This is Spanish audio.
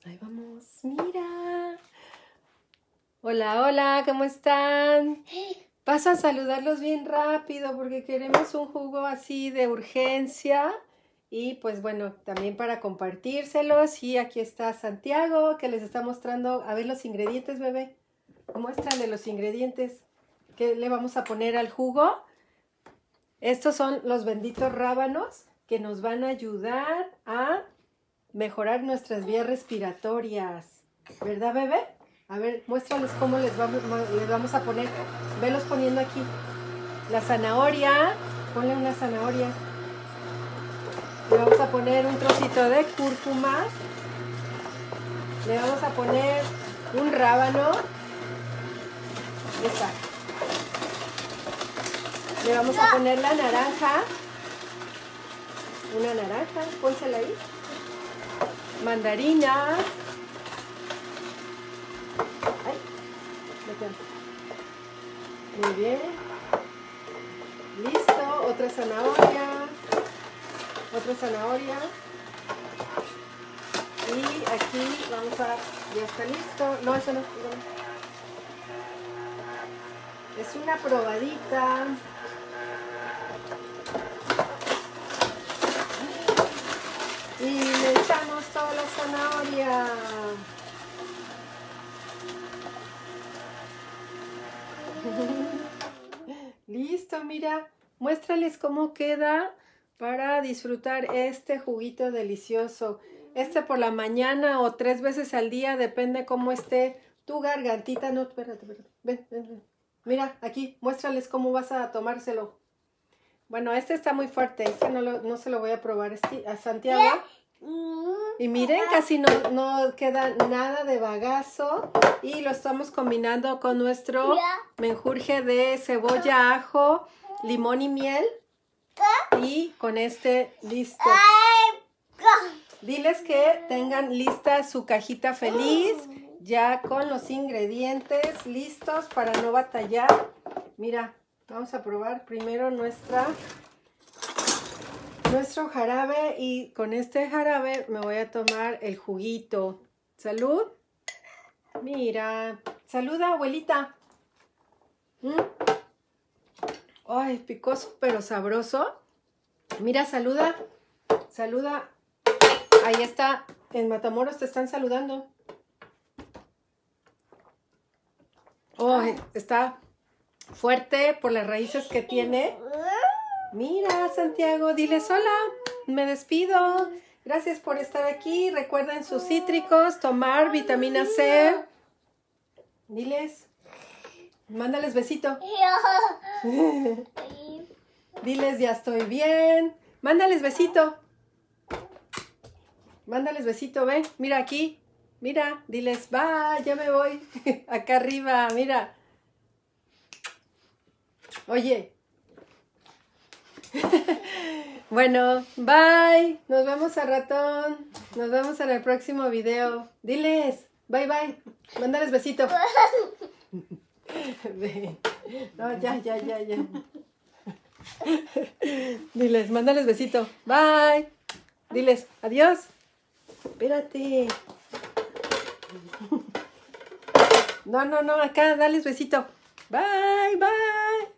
Ahí vamos, mira. Hola, hola, ¿cómo están? Paso a saludarlos bien rápido porque queremos un jugo así de urgencia. Y pues bueno, también para compartírselos. Y aquí está Santiago que les está mostrando, a ver los ingredientes, bebé. Muéstrale los ingredientes que le vamos a poner al jugo. Estos son los benditos rábanos que nos van a ayudar a mejorar nuestras vías respiratorias. ¿Verdad, bebé? A ver, muéstrales cómo les vamos a poner. Velos poniendo aquí. La zanahoria. Ponle una zanahoria. Le vamos a poner un trocito de cúrcuma. Le vamos a poner un rábano. Esa. Le vamos a poner la naranja. Una naranja. Pónsela ahí. Mandarina. Ay, muy bien. Listo. Otra zanahoria. Otra zanahoria. Y aquí vamos a... Ya está listo. No, eso no. Es una probadita. Y le echamos toda la zanahoria. Listo, mira. Muéstrales cómo queda para disfrutar este juguito delicioso. Este por la mañana o 3 veces al día, depende cómo esté tu gargantita. No, espérate. Ven. Mira, aquí, muéstrales cómo vas a tomárselo. Bueno, este está muy fuerte, este no se lo voy a probar a Santiago. Y miren, casi no queda nada de bagazo. Y lo estamos combinando con nuestro menjurje de cebolla, ajo, limón y miel. Y con este listo. Diles que tengan lista su cajita feliz, ya con los ingredientes listos para no batallar. Mira. Vamos a probar primero nuestro jarabe y con este jarabe me voy a tomar el juguito. ¡Salud! Mira, saluda, abuelita. Ay, picoso pero sabroso. Mira, saluda. Saluda. Ahí está, en Matamoros te están saludando. Ay, está fuerte por las raíces que tiene. Mira, Santiago, diles hola. Me despido. Gracias por estar aquí. Recuerden sus cítricos, tomar vitamina C. Diles. Mándales besito. Diles, ya estoy bien. Mándales besito. Mándales besito, ven. Mira aquí. Mira, diles, bye, ya me voy. Acá arriba, mira. Oye. Bueno, bye. Nos vemos al ratón. Nos vemos en el próximo video. Diles, bye, bye. Mándales besito. No, ya. Diles, mándales besito. Bye. Diles, adiós. Espérate. No, acá, dales besito. Bye, bye.